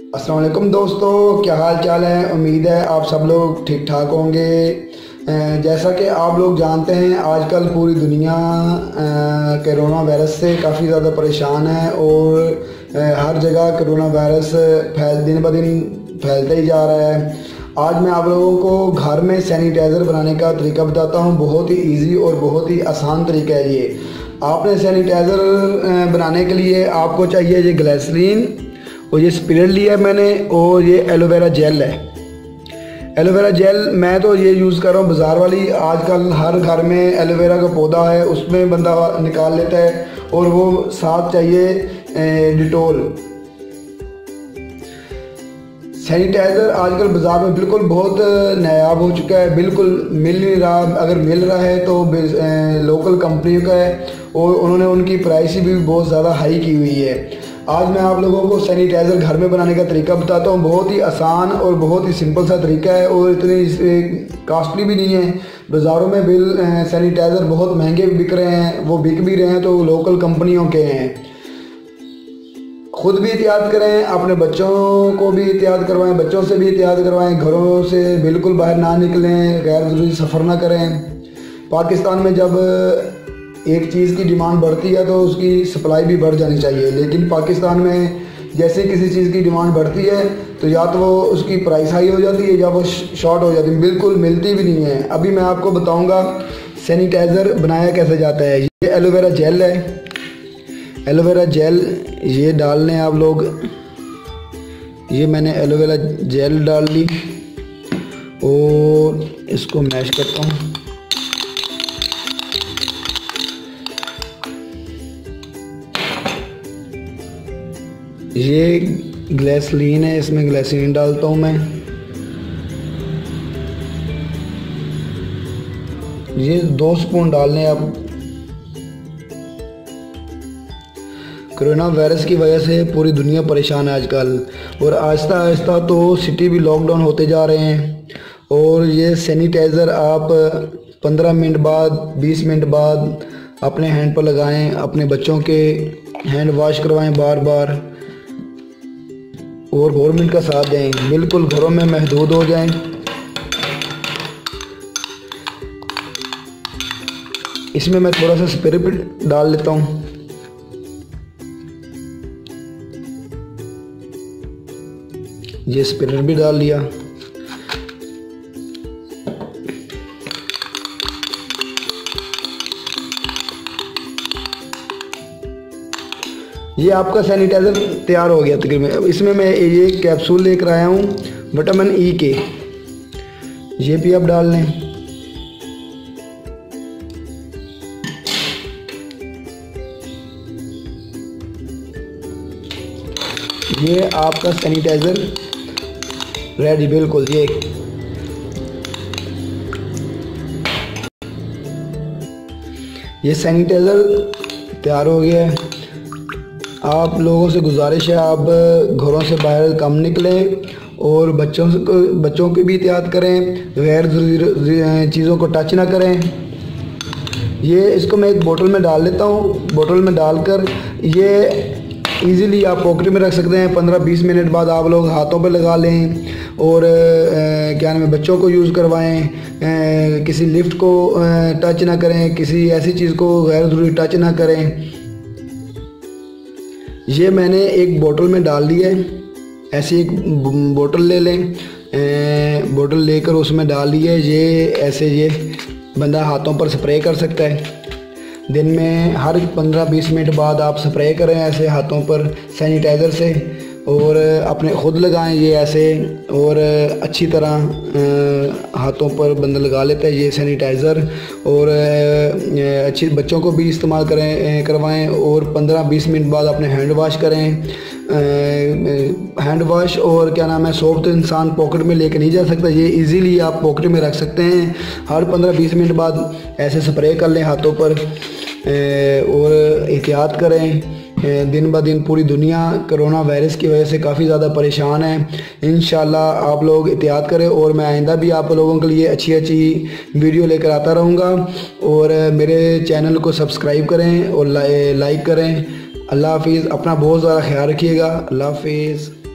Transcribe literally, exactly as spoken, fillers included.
अस्सलाम वालेकुम दोस्तों, क्या हाल चाल है। उम्मीद है आप सब लोग ठीक ठाक होंगे। जैसा कि आप लोग जानते हैं, आजकल पूरी दुनिया कोरोना वायरस से काफ़ी ज़्यादा परेशान है और हर जगह कोरोना वायरस फैल दिन ब दिन फैलता ही जा रहा है। आज मैं आप लोगों को घर में सैनिटाइज़र बनाने का तरीका बताता हूँ। बहुत ही इजी और बहुत ही आसान तरीका है ये। आपने सैनिटाइज़र बनाने के लिए आपको चाहिए ये ग्लिसरीन और ये स्पिरिट लिया है मैंने, और ये एलोवेरा जेल है। एलोवेरा जेल मैं तो ये यूज़ कर रहा हूँ बाज़ार वाली। आजकल हर घर में एलोवेरा का पौधा है, उसमें बंदा निकाल लेता है। और वो साथ चाहिए डिटोल। सैनिटाइज़र आजकल बाज़ार में बिल्कुल बहुत नायाब हो चुका है, बिल्कुल मिल नहीं रहा। अगर मिल रहा है तो लोकल कंपनियों का है और उन्होंने उनकी प्राइस भी बहुत ज़्यादा हाई की हुई है। आज मैं आप लोगों को सैनिटाइज़र घर में बनाने का तरीका बताता हूँ। बहुत ही आसान और बहुत ही सिंपल सा तरीका है और इतनी कॉस्टली भी नहीं है। बाज़ारों में बिल सैनिटाइज़र बहुत महंगे बिक रहे हैं, वो बिक भी रहे हैं तो लोकल कंपनियों के हैं। खुद भी एहतियात करें, अपने बच्चों को भी एहतियात करवाएं, बच्चों से भी एहतियात करवाएं। घरों से बिल्कुल बाहर ना निकलें, गैर ज़रूरी सफ़र ना करें। पाकिस्तान में जब एक चीज़ की डिमांड बढ़ती है तो उसकी सप्लाई भी बढ़ जानी चाहिए, लेकिन पाकिस्तान में जैसे किसी चीज़ की डिमांड बढ़ती है तो या तो वो उसकी प्राइस हाई हो जाती है या वो शॉर्ट हो जाती है, बिल्कुल मिलती भी नहीं है। अभी मैं आपको बताऊंगा सैनिटाइज़र बनाया कैसे जाता है। ये एलोवेरा जेल है। एलोवेरा जेल ये डालने आप लोग, ये मैंने एलोवेरा जेल डाल ली और इसको मैश करता हूँ। ये ग्लिसरीन है, इसमें ग्लिसरीन डालता हूँ मैं। ये दो स्पून डालने अब। कोरोना वायरस की वजह से पूरी दुनिया परेशान है आजकल, और आहिस्ता आहिस्ता तो सिटी भी लॉकडाउन होते जा रहे हैं। और ये सैनिटाइज़र आप पंद्रह मिनट बाद, बीस मिनट बाद अपने हैंड पर लगाएं। अपने बच्चों के हैंड वॉश करवाएं बार बार, और गवर्नमेंट का साथ दें, बिल्कुल घरों में महदूद हो जाएं। इसमें मैं थोड़ा सा स्पिरिट डाल लेता हूँ। ये स्पिरिट भी डाल लिया। ये आपका सैनिटाइज़र तैयार हो गया तकरीबन। इसमें मैं ये कैप्सूल लेकर आया हूँ विटामिन ई के, ये भी आप डाल लें। ये आपका सैनिटाइज़र रेडी, बिल्कुल। ये ये सैनिटाइज़र तैयार हो गया है। आप लोगों से गुजारिश है, आप घरों से बाहर कम निकलें और बच्चों से बच्चों की भी एहतियात करें, गैर ज़रूरी चीज़ों को टच ना करें। ये इसको मैं एक बोतल में डाल लेता हूँ। बोतल में डालकर ये इजीली आप पॉकेट में रख सकते हैं। पंद्रह बीस मिनट बाद आप लोग हाथों पे लगा लें और ए, क्या नाम है, बच्चों को यूज़ करवाएं। ए, किसी लिफ्ट को ए, टच ना करें, किसी ऐसी चीज़ को गैर ज़रूरी टच ना करें। ये मैंने एक बोतल में डाल दिया है। ऐसी एक बोतल ले लें, बोतल लेकर उसमें डाल दिया है। ये ऐसे ये बंदा हाथों पर स्प्रे कर सकता है। दिन में हर पंद्रह बीस मिनट बाद आप स्प्रे करें ऐसे हाथों पर सैनिटाइज़र से, और अपने खुद लगाएं ये ऐसे, और अच्छी तरह हाथों पर बंदा लगा लेता है ये सैनिटाइज़र। और अच्छी बच्चों को भी इस्तेमाल करें करवाएं, और पंद्रह बीस मिनट बाद अपने हैंड वॉश करें। हैंड वॉश और क्या नाम है, सोप तो इंसान पॉकेट में लेके नहीं जा सकता, ये इजीली आप पॉकेट में रख सकते हैं। हर पंद्रह बीस मिनट बाद ऐसे स्प्रे कर लें हाथों पर, और एहतियात करें। दिन ब दिन पूरी दुनिया कोरोना वायरस की वजह से काफ़ी ज़्यादा परेशान है। इंशाल्लाह आप लोग एहतियात करें, और मैं आइंदा भी आप लोगों के लिए अच्छी अच्छी वीडियो लेकर आता रहूँगा। और मेरे चैनल को सब्सक्राइब करें और लाइक करें। अल्लाह हाफिज़। अपना बहुत ज़्यादा ख्याल रखिएगा। अल्लाह हाफिज़।